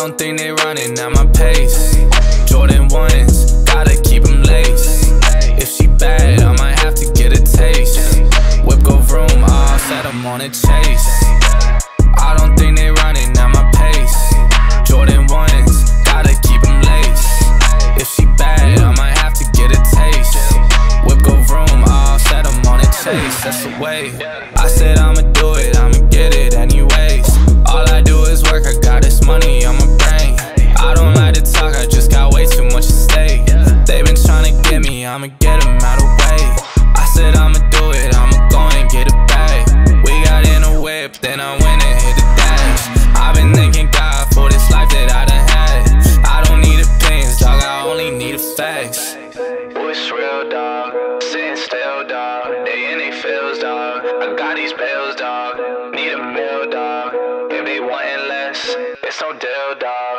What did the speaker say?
don't think they running at my pace. Jordan 1s, gotta keep them laced. If she bad, I might have to get a taste. Whip go vroom, all set, I'm on a chase. I don't think they running at my pace. Jordan 1s, gotta keep them laced. If she bad, I might have to get a taste. Whip go vroom, all set, I'm on a chase. That's the way. I said I'ma do it, I'ma get it anyways. All I do is work, I got this money on my brain. I don't like to talk, I just got way too much to say. They been tryna get me, I'ma get them out of the way. I said I'ma do it, I'ma go and get it back. We got in a whip, then I went and hit the dash. I've been thanking God for this life that I done had. I don't need opinions, dog, I only need the facts. What's real, dog? Sitting still, dog. They in they feels, dog. I got these bills, dog. Need a meal, dog. If they wantin' less, it's no deal, dog.